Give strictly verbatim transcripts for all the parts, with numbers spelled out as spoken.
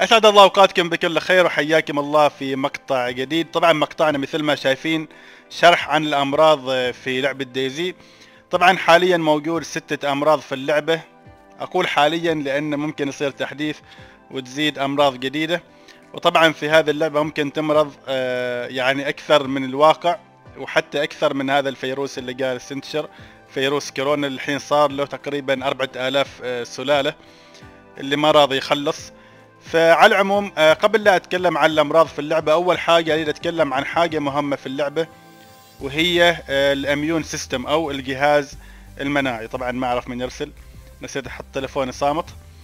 أسعد الله أوقاتكم بكل خير وحياكم الله في مقطع جديد. طبعا مقطعنا مثل ما شايفين شرح عن الأمراض في لعبة دايزي. طبعا حاليا موجود ستة أمراض في اللعبة، أقول حاليا لأن ممكن يصير تحديث وتزيد أمراض جديدة. وطبعا في هذه اللعبة ممكن تمرض يعني أكثر من الواقع، وحتى أكثر من هذا الفيروس اللي قال سنتشر، فيروس كورونا اللي الحين صار له تقريبا أربعة آلاف سلالة اللي ما راضي يخلص. فعلى العموم قبل لا أتكلم عن الأمراض في اللعبة، أول حاجة أريد أتكلم عن حاجة مهمة في اللعبة، وهي الاميون سيستم أو الجهاز المناعي. طبعا ما أعرف من يرسل، نسيت أحط تلفوني صامت.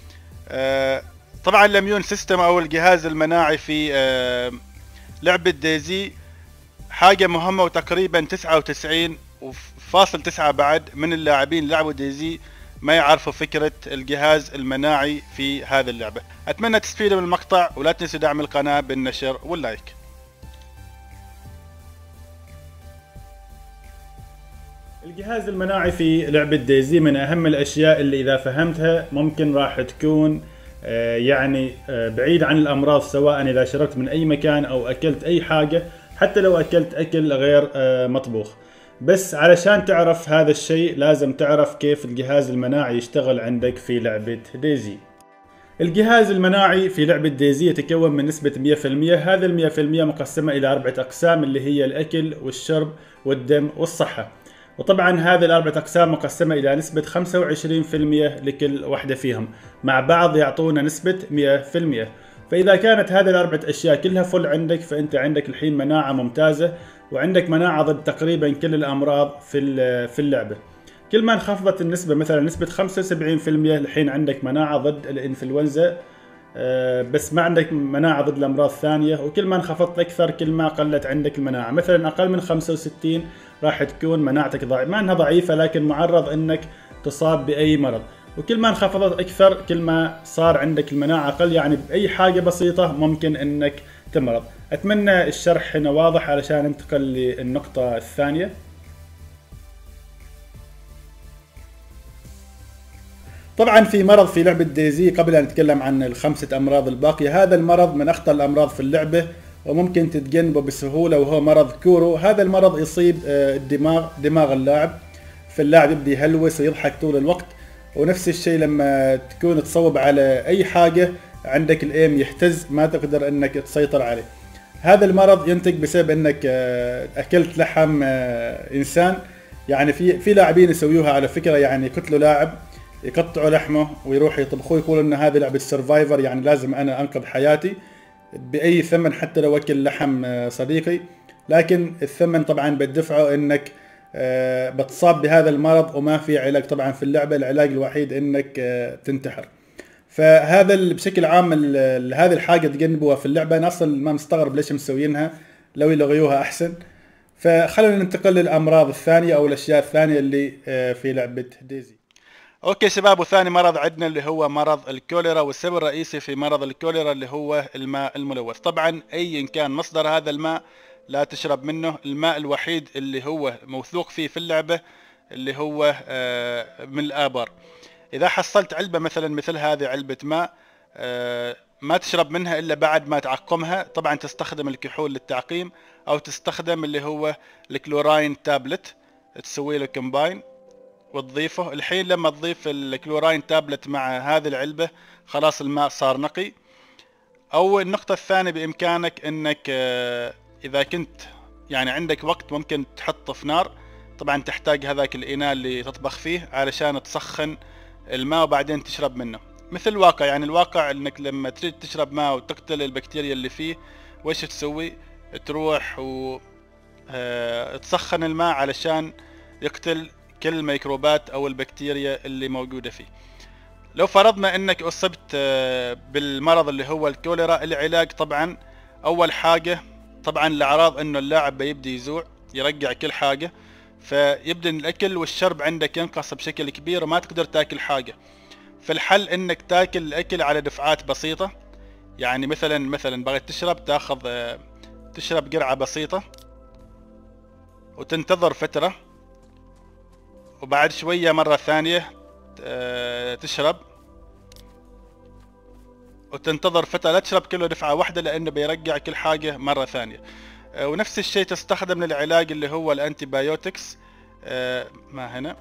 طبعا الاميون سيستم أو الجهاز المناعي في لعبة دايزي حاجة مهمة، وتقريبا تسعة وتسعين فاصل تسعة بعد من اللاعبين لعبوا دايزي ما يعرفوا فكرة الجهاز المناعي في هذه اللعبة. أتمنى تستفيدوا من المقطع، ولا تنسوا دعم القناة بالنشر واللايك. الجهاز المناعي في لعبة دايزي من أهم الأشياء اللي إذا فهمتها ممكن راح تكون يعني بعيد عن الأمراض، سواء إذا شربت من أي مكان أو أكلت أي حاجة، حتى لو أكلت أكل غير مطبوخ. بس علشان تعرف هذا الشيء لازم تعرف كيف الجهاز المناعي يشتغل عندك في لعبة دايزي. الجهاز المناعي في لعبة دايزي يتكون من نسبة مية في المية، هذا المية في المية مقسمة إلى أربعة أقسام اللي هي الأكل والشرب والدم والصحة. وطبعا هذه الأربعة أقسام مقسمة إلى نسبة خمسة وعشرين في المية لكل واحدة فيهم، مع بعض يعطونا نسبة مية في المية. فإذا كانت هذه الأربعة أشياء كلها فل عندك، فأنت عندك الحين مناعة ممتازة، وعندك مناعة ضد تقريبا كل الأمراض في في اللعبة. كل ما انخفضت النسبة، مثلا نسبة خمسة وسبعين في المية، الحين عندك مناعة ضد الإنفلونزا بس ما عندك مناعة ضد الأمراض الثانية. وكل ما انخفضت أكثر كل ما قلت عندك المناعة. مثلا أقل من خمسة وستين راح تكون مناعتك ضعيفة، ما أنها ضعيفة لكن معرض أنك تصاب بأي مرض. وكل ما انخفضت أكثر كل ما صار عندك المناعة أقل، يعني بأي حاجة بسيطة ممكن أنك تمرض. أتمنى الشرح هنا واضح علشان ننتقل للنقطة الثانية. طبعا في مرض في لعبة دايزي قبل أن نتكلم عن الخمسة أمراض الباقية، هذا المرض من أخطر الأمراض في اللعبة وممكن تتجنبه بسهولة، وهو مرض كورو. هذا المرض يصيب الدماغ، دماغ اللاعب، فاللاعب يبدأ يهلوس ويضحك طول الوقت. ونفس الشيء لما تكون تصوب على أي حاجة عندك الايم يهتز، ما تقدر انك تسيطر عليه. هذا المرض ينتج بسبب انك اكلت لحم انسان. يعني في في لاعبين يسويوها على فكرة، يعني يقتلوا لاعب يقطعوا لحمه ويروحوا يطبخوه، يقولوا ان هذه لعبة سرفايفر، يعني لازم انا انقذ حياتي باي ثمن حتى لو اكل لحم صديقي. لكن الثمن طبعا بتدفعه انك بتصاب بهذا المرض، وما في علاج طبعا في اللعبة. العلاج الوحيد انك تنتحر. فهذا بشكل عام هذه الحاجة تجنبوها في اللعبة. انا اصلا ما مستغرب ليش مسوينها، لو يلغيوها احسن. فخلونا ننتقل للامراض الثانية او الاشياء الثانية اللي في لعبة دايزي. اوكي شباب، وثاني مرض عندنا اللي هو مرض الكوليرا، والسبب الرئيسي في مرض الكوليرا اللي هو الماء الملوث. طبعا اي كان مصدر هذا الماء لا تشرب منه. الماء الوحيد اللي هو موثوق فيه في اللعبة اللي هو من الآبار. إذا حصلت علبة مثلا مثل هذه علبة ماء، ما تشرب منها إلا بعد ما تعقمها. طبعا تستخدم الكحول للتعقيم، أو تستخدم اللي هو الكلوراين تابلت، تسوي له كومباين وتضيفه. الحين لما تضيف الكلوراين تابلت مع هذه العلبة خلاص الماء صار نقي. أو النقطة الثانية بإمكانك أنك إذا كنت يعني عندك وقت ممكن تحطه في نار. طبعا تحتاج هذاك الإناء اللي تطبخ فيه علشان تسخن الماء وبعدين تشرب منه. مثل الواقع، يعني الواقع انك لما تريد تشرب ماء وتقتل البكتيريا اللي فيه، وش تسوي؟ تروح وتسخن الماء علشان يقتل كل الميكروبات او البكتيريا اللي موجودة فيه. لو فرضنا انك اصبت بالمرض اللي هو الكوليرا، العلاج طبعا اول حاجة طبعا الاعراض انه اللاعب بيبدأ يزوع، يرجع كل حاجة، فيبدأ الاكل والشرب عندك ينقص بشكل كبير وما تقدر تاكل حاجة. فالحل انك تاكل الاكل على دفعات بسيطة. يعني مثلا مثلا بغيت تشرب، تاخذ تشرب قرعة بسيطة وتنتظر فترة، وبعد شوية مرة ثانية تشرب، وتنتظر فترة، لا تشرب كله دفعة واحدة لأنه بيرجع كل حاجة مرة ثانية. آه ونفس الشيء تستخدم للعلاج اللي هو الأنتي بايوتكس. آه ما هنا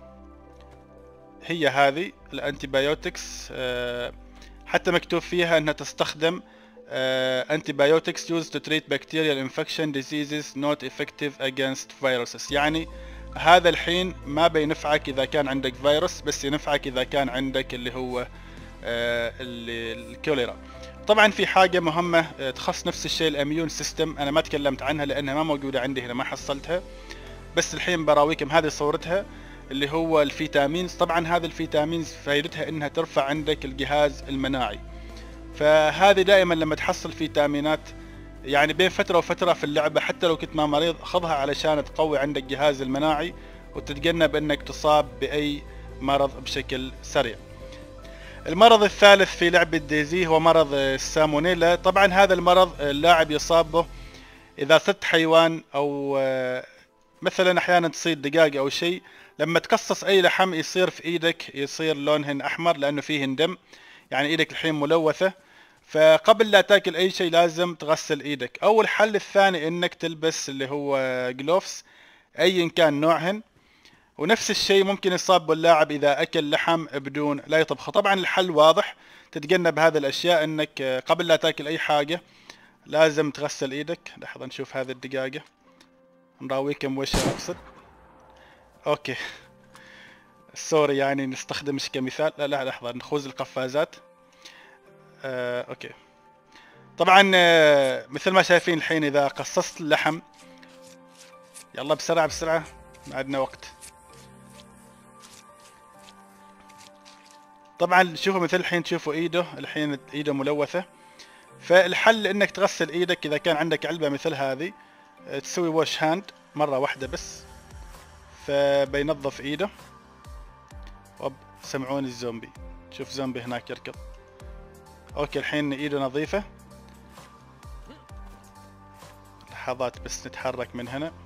هي هذه الأنتي بايوتكس، آه حتى مكتوب فيها أنها تستخدم uh, antibiotics used to treat bacterial infection diseases not effective against viruses. يعني هذا الحين ما بينفعك إذا كان عندك فيروس، بس ينفعك إذا كان عندك اللي هو uh, الكوليرا. طبعا في حاجة مهمة تخص نفس الشيء الاميون سيستم، أنا ما تكلمت عنها لأنها ما موجودة عندي هنا، ما حصلتها، بس الحين براويكم هذه صورتها اللي هو الفيتامينز. طبعا هذه الفيتامينز فائدتها انها ترفع عندك الجهاز المناعي، فهذه دائما لما تحصل فيتامينات يعني بين فترة وفترة في اللعبة، حتى لو كنت ما مريض خذها علشان تقوي عندك الجهاز المناعي وتتجنب انك تصاب باي مرض بشكل سريع. المرض الثالث في لعبة ديزي هو مرض السالمونيلا. طبعا هذا المرض اللاعب يصاب به اذا صدت حيوان او مثلا احيانا تصيد دجاج او شيء، لما تقصص اي لحم يصير في ايدك يصير لونهن احمر لانه فيهن دم، يعني ايدك الحين ملوثة. فقبل لا تاكل اي شيء لازم تغسل ايدك. او الحل الثاني انك تلبس اللي هو جلوفز ايا كان نوعهن. ونفس الشيء ممكن يصاب اللاعب اذا اكل لحم بدون لا يطبخه. طبعا الحل واضح، تتجنب هذه الاشياء، انك قبل لا تاكل اي حاجة لازم تغسل ايدك. لحظة نشوف هذه الدقاقة نراويكم وش اقصد. اوكي سوري يعني نستخدمش كمثال، لا لا لحظة نخوز القفازات. آه، اوكي طبعا آه، مثل ما شايفين الحين اذا قصصت اللحم، يلا بسرعة بسرعة ما عندنا وقت. طبعا شوفوا مثل الحين تشوفوا ايده الحين ايده ملوثة. فالحل انك تغسل ايدك اذا كان عندك علبة مثل هذه، تسوي واش هاند مرة واحدة بس فبينظف ايده. وب سمعون الزومبي، شوف زومبي هناك يركض. اوكي الحين ايده نظيفة. لحظات بس نتحرك من هنا.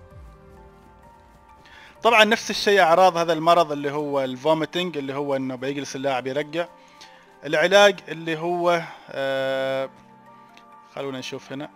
طبعا نفس الشيء اعراض هذا المرض اللي هو الفوميتنج، اللي هو انه بيجلس اللاعب يرجع. العلاج اللي هو آه خلونا نشوف هنا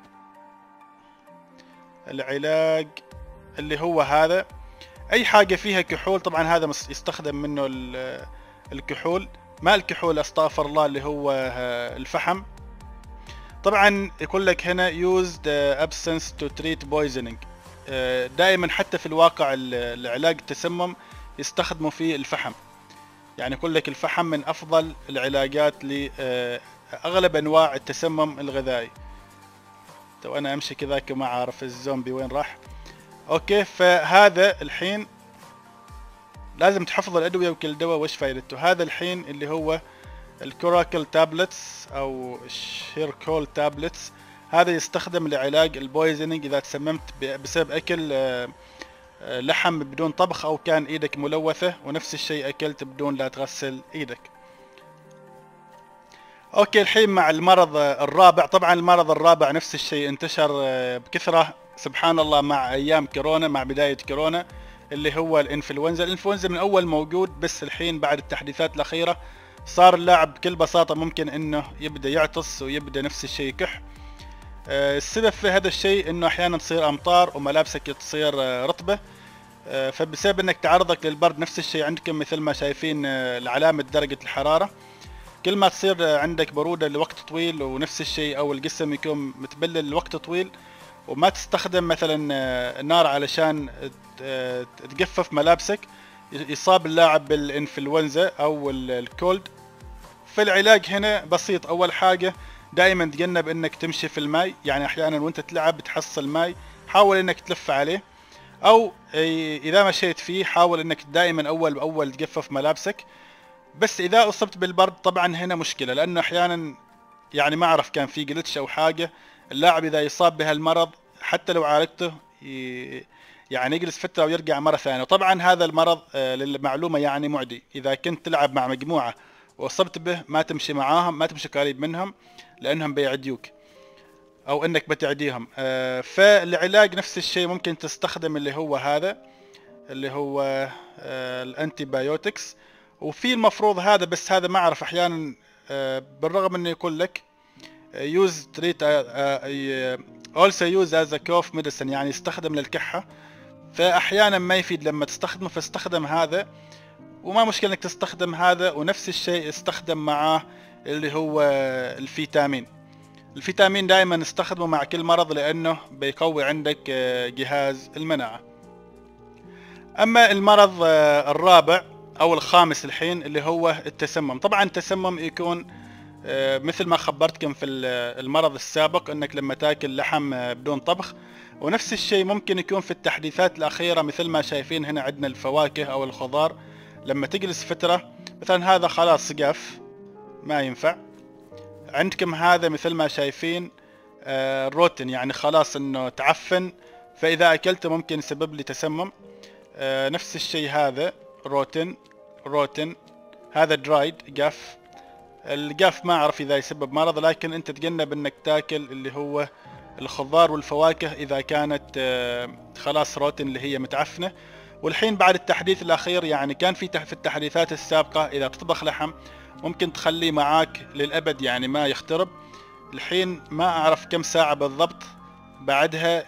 العلاج اللي هو هذا، اي حاجة فيها كحول. طبعا هذا يستخدم منه الكحول، ما الكحول استغفر الله، اللي هو الفحم. طبعا يقول لك هنا used absence to treat poisoning. دائما حتى في الواقع العلاج التسمم يستخدموا فيه الفحم، يعني يقول لك الفحم من افضل العلاجات لاغلب انواع التسمم الغذائي. تو انا امشي كذاك وما عارف الزومبي وين راح. اوكي فهذا الحين لازم تحفظ الادويه وكل دواء وش فائدته. هذا الحين اللي هو الكوراكل تابلتس او شيركول تابلتس، هذا يستخدم لعلاج البويزنينج اذا تسممت بسبب اكل لحم بدون طبخ او كان ايدك ملوثة، ونفس الشيء اكلت بدون لا تغسل ايدك. اوكي الحين مع المرض الرابع. طبعا المرض الرابع نفس الشيء انتشر بكثرة سبحان الله مع ايام كورونا، مع بداية كورونا، اللي هو الانفلونزا. الانفلونزا من اول موجود، بس الحين بعد التحديثات الاخيرة صار اللاعب بكل بساطة ممكن انه يبدأ يعطس ويبدأ نفس الشيء يكح. السبب في هذا الشيء انه احيانا تصير امطار وملابسك تصير رطبة، فبسبب انك تعرضك للبرد. نفس الشيء عندكم مثل ما شايفين العلامة درجة الحرارة، كل ما تصير عندك برودة لوقت طويل، ونفس الشيء او الجسم يكون متبلل لوقت طويل، وما تستخدم مثلا نار علشان تجفف ملابسك، يصاب اللاعب بالانفلونزا او الكولد. فالعلاج هنا بسيط. اول حاجة دائما تجنب انك تمشي في الماء، يعني احيانا وانت تلعب تحصل ماء حاول انك تلف عليه، او اذا مشيت فيه حاول انك دائما اول باول تجفف ملابسك. بس اذا اصبت بالبرد طبعا هنا مشكلة، لانه احيانا يعني ما اعرف كان في جلتش او حاجة، اللاعب اذا يصاب بهالمرض حتى لو عالجته يعني يجلس فترة ويرجع مرة ثانية. وطبعا هذا المرض للمعلومة يعني معدي، اذا كنت تلعب مع مجموعة واصبت به ما تمشي معاهم، ما تمشي قريب منهم لانهم بيعديوك او انك بتعديهم. فالعلاج نفس الشيء ممكن تستخدم اللي هو هذا اللي هو الانتي بايوتكس. وفي المفروض هذا، بس هذا ما اعرف احيانا بالرغم انه يقول لك use treat also use as a cough medicine، يعني يستخدم للكحة، فاحيانا ما يفيد لما تستخدمه، فاستخدم هذا وما مشكلة انك تستخدم هذا. ونفس الشيء استخدم معاه اللي هو الفيتامين. الفيتامين دائما نستخدمه مع كل مرض لانه بيقوي عندك جهاز المناعة. اما المرض الرابع او الخامس الحين اللي هو التسمم. طبعا التسمم يكون مثل ما خبرتكم في المرض السابق انك لما تاكل لحم بدون طبخ، ونفس الشيء ممكن يكون في التحديثات الاخيرة مثل ما شايفين هنا عندنا الفواكه او الخضار لما تجلس فترة، مثلا هذا خلاص سقف ما ينفع. عندكم هذا مثل ما شايفين آه روتن، يعني خلاص انه تعفن، فاذا اكلته ممكن يسبب لي تسمم. آه نفس الشيء هذا روتن روتن هذا درايد جاف. الجاف ما اعرف اذا يسبب مرض، لكن انت تجنب انك تاكل اللي هو الخضار والفواكه اذا كانت آه خلاص روتن اللي هي متعفنة. والحين بعد التحديث الاخير، يعني كان في في التحديثات السابقة اذا تطبخ لحم ممكن تخليه معاك للابد يعني ما يخترب. الحين ما اعرف كم ساعة بالضبط بعدها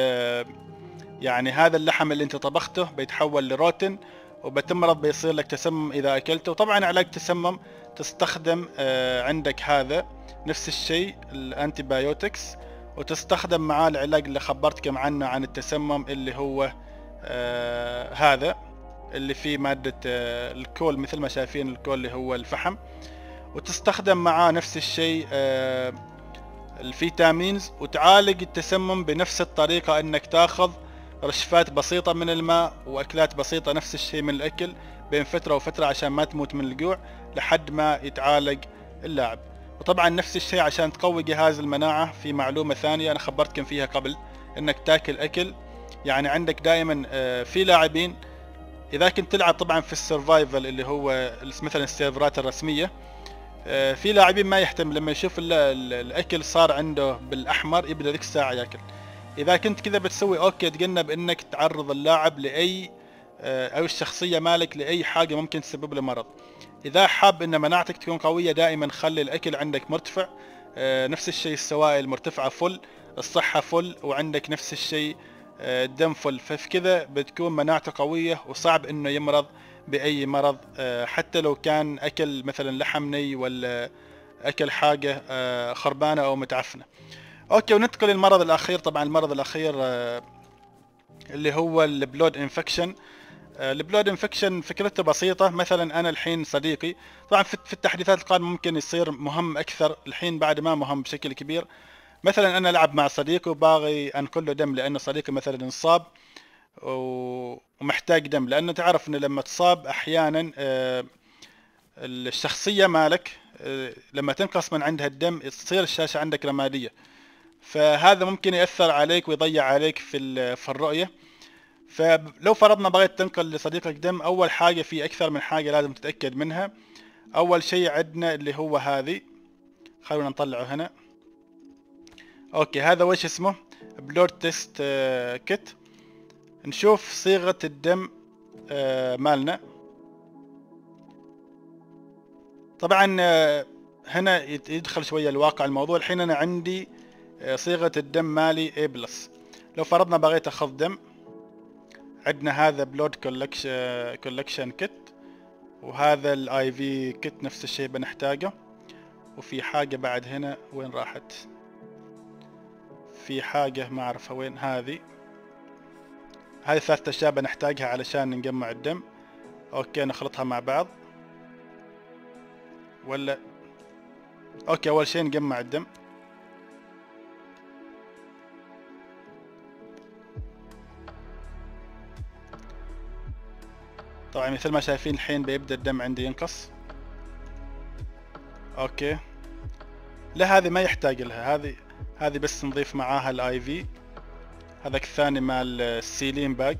يعني هذا اللحم اللي انت طبخته بيتحول لروتن وبتمرض، بيصير لك تسمم اذا اكلته. طبعا علاج تسمم تستخدم عندك هذا نفس الشيء الانتي بايوتكس، وتستخدم معاه العلاج اللي خبرتكم عنه عن التسمم اللي هو آه هذا اللي فيه مادة آه الكول، مثل ما شايفين الكول اللي هو الفحم. وتستخدم معاه نفس الشيء آه الفيتامينز، وتعالج التسمم بنفس الطريقة انك تاخذ رشفات بسيطة من الماء واكلات بسيطة نفس الشيء من الاكل بين فترة وفترة عشان ما تموت من الجوع لحد ما يتعالج اللاعب. وطبعا نفس الشيء عشان تقوي جهاز المناعة، في معلومة ثانية انا خبرتكم فيها قبل، انك تاكل اكل. يعني عندك دائما في لاعبين اذا كنت تلعب طبعا في السرفايفل اللي هو مثلا السيرفرات الرسمية، في لاعبين ما يهتم لما يشوف الاكل صار عنده بالاحمر يبدأ ذيك الساعة ياكل. اذا كنت كذا بتسوي اوكي، تجنب انك تعرض اللاعب لاي او الشخصية مالك لاي حاجة ممكن تسبب له مرض. اذا حاب ان مناعتك تكون قوية دائما خلي الاكل عندك مرتفع، نفس الشيء السوائل مرتفعة فل، الصحة فل، وعندك نفس الشيء الدم فل، ففي كذا بتكون مناعته قوية وصعب انه يمرض باي مرض حتى لو كان اكل مثلا لحم ني ولا اكل حاجة خربانة او متعفنة. اوكي، وننتقل للمرض الاخير. طبعا المرض الاخير اللي هو البلود انفكشن. البلود انفكشن فكرته بسيطة. مثلا انا الحين صديقي، طبعا في التحديثات القادمة ممكن يصير مهم اكثر، الحين بعد ما مهم بشكل كبير. مثلا انا العب مع صديقي وباغي انقل له دم لانه صديقي مثلا انصاب ومحتاج دم، لانه تعرف انه لما تصاب احيانا الشخصية مالك لما تنقص من عندها الدم تصير الشاشة عندك رمادية، فهذا ممكن يأثر عليك ويضيع عليك في في الرؤية. فلو فرضنا بغيت تنقل لصديقك دم، اول حاجة في اكثر من حاجة لازم تتأكد منها. اول شيء عندنا اللي هو هذه، خلونا نطلعه هنا. اوكي، هذا وش اسمه؟ بلود تيست كيت. نشوف صيغة الدم مالنا. طبعا هنا يدخل شوية الواقع الموضوع. الحين انا عندي صيغة الدم مالي A بلس. لو فرضنا بغيت اخذ دم، عندنا هذا بلود كولكشن كيت، وهذا الاي في كيت نفس الشيء بنحتاجه. وفي حاجة بعد هنا، وين راحت؟ في حاجة ما اعرفها وين. هذه هذه ثلاثة اشياء بنحتاجها علشان نجمع الدم. اوكي، نخلطها مع بعض ولا اوكي. اول شيء نجمع الدم. طبعا مثل ما شايفين الحين بيبدأ الدم عندي ينقص. اوكي، لا هذه ما يحتاج لها، هذه هذه بس نضيف معاها الاي في. هذاك الثاني مال السيلين باج.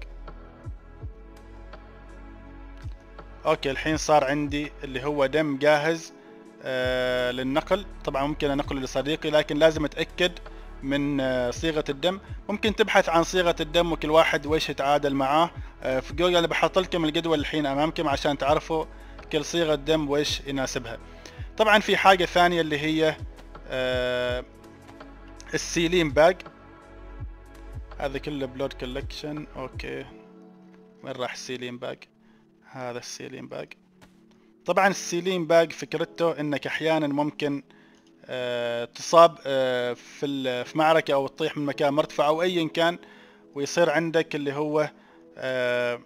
اوكي، الحين صار عندي اللي هو دم جاهز آه للنقل. طبعا ممكن انقله لصديقي، لكن لازم اتأكد من آه صيغة الدم. ممكن تبحث عن صيغة الدم وكل واحد ويش يتعادل معاه آه في جوجل. انا بحط لكم الجدول الحين امامكم عشان تعرفوا كل صيغة دم ويش يناسبها. طبعا في حاجة ثانية اللي هي آه السيلين باج. هذا كله بلود كولكشن. اوكي وين راح السيلين باج؟ هذا السيلين باج. طبعا السيلين باج فكرته انك احيانا ممكن آه تصاب آه في في معركة او تطيح من مكان مرتفع او ايا كان، ويصير عندك اللي هو آه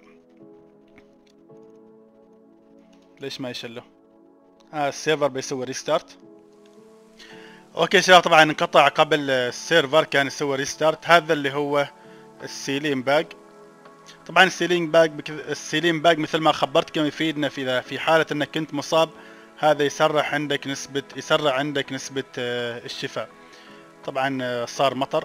ليش ما يشله؟ آه السيرفر بيسوي ريستارت. اوكي شباب، طبعا انقطع قبل السيرفر كان يسوي ريستارت. هذا اللي هو السيلين باج. طبعا السيلين باج بك... السيلين باج مثل ما خبرتكم يفيدنا في في حالة انك كنت مصاب. هذا يسرع عندك نسبة يسرع عندك نسبة آه الشفاء. طبعا آه صار مطر.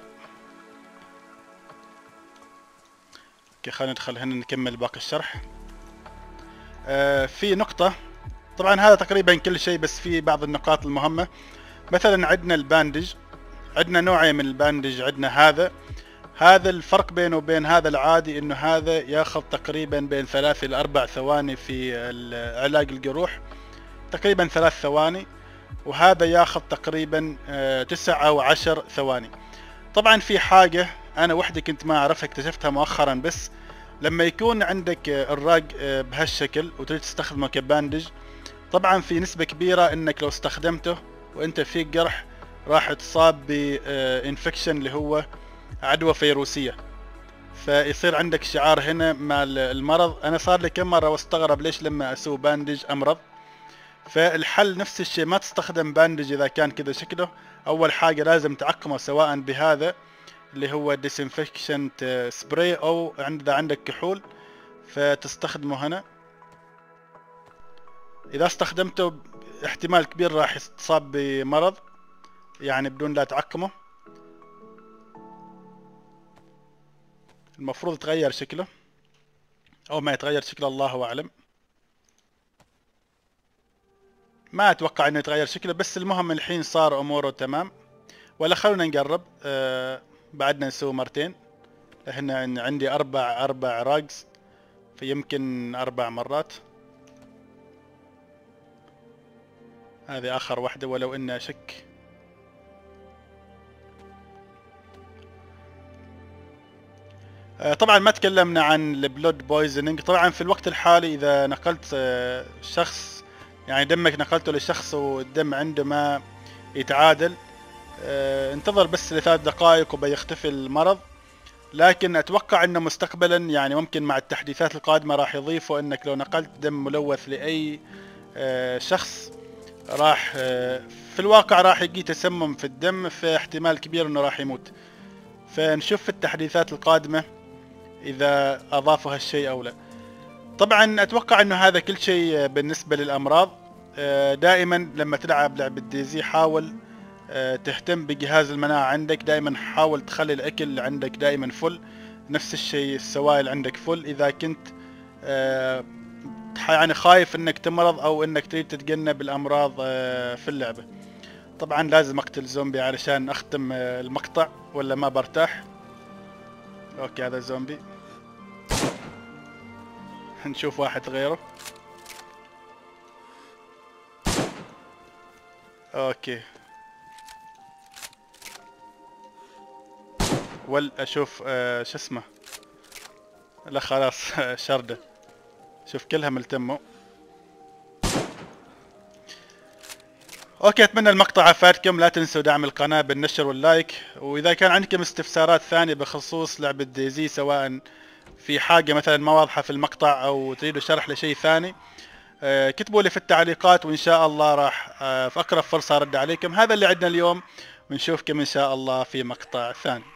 اوكي خلينا ندخل هنا نكمل باقي الشرح. آه في نقطة، طبعا هذا تقريبا كل شيء، بس في بعض النقاط المهمة. مثلا عندنا الباندج، عندنا نوعين من الباندج. عندنا هذا هذا الفرق بينه وبين هذا العادي انه هذا ياخذ تقريبا بين ثلاث الى اربع ثواني في علاج الجروح، تقريبا ثلاث ثواني، وهذا ياخذ تقريبا تسع او عشر ثواني. طبعا في حاجة انا وحدي كنت ما اعرفها، اكتشفتها مؤخرا، بس لما يكون عندك الراج بهالشكل وتريد تستخدمه كباندج، طبعا في نسبة كبيرة انك لو استخدمته وانت فيك جرح راح تصاب بانفكشن اللي هو عدوى فيروسية، فيصير عندك شعار هنا مع المرض. انا صار لي كم مرة واستغرب ليش لما اسوي باندج امرض. فالحل نفس الشيء، ما تستخدم باندج اذا كان كذا شكله. اول حاجة لازم تعقمه سواء بهذا اللي هو ديسانفكشن سبراي، او اذا عندك كحول فتستخدمه هنا. اذا استخدمته احتمال كبير راح يتصاب بمرض يعني بدون لا تعقمه. المفروض يتغير شكله او ما يتغير شكله، الله اعلم. ما اتوقع انه يتغير شكله، بس المهم الحين صار اموره تمام. ولا خلونا نقرب. آه بعدنا نسوي مرتين. هنا عندي اربع اربع راجز، فيمكن اربع مرات. هذه اخر واحدة ولو انها شك. طبعا ما تكلمنا عن البلود بويزنينج. طبعا في الوقت الحالي اذا نقلت شخص، يعني دمك نقلته لشخص والدم عنده ما يتعادل، انتظر بس لثلاث دقائق وبيختفي المرض. لكن اتوقع انه مستقبلا يعني ممكن مع التحديثات القادمة راح يضيفوا انك لو نقلت دم ملوث لاي شخص راح في الواقع راح يجي تسمم في الدم، فاحتمال كبير انه راح يموت. فنشوف في التحديثات القادمة اذا اضافوا هالشيء او لا. طبعا اتوقع انه هذا كل شيء بالنسبة للامراض. دائما لما تلعب لعبة ديزي حاول تهتم بجهاز المناعة عندك. دائما حاول تخلي الاكل عندك دائما فل، نفس الشيء السوائل عندك فل. اذا كنت يعني خايف انك تمرض او انك تريد تتجنب الامراض في اللعبة. طبعا لازم اقتل زومبي علشان اختم المقطع ولا ما برتاح. اوكي هذا زومبي، نشوف واحد غيره. اوكي ول اشوف آه شو اسمه. لا خلاص شردة. شوف كلها ملتموا. اوكي اتمنى المقطع افادكم. لا تنسوا دعم القناة بالنشر واللايك. واذا كان عندكم استفسارات ثانية بخصوص لعبة ديزي، سواء في حاجة مثلا ما واضحة في المقطع او تريدوا شرح لشيء ثاني، آه كتبوا لي في التعليقات وان شاء الله راح آه في اقرب فرصة ارد عليكم. هذا اللي عندنا اليوم، ونشوفكم ان شاء الله في مقطع ثاني.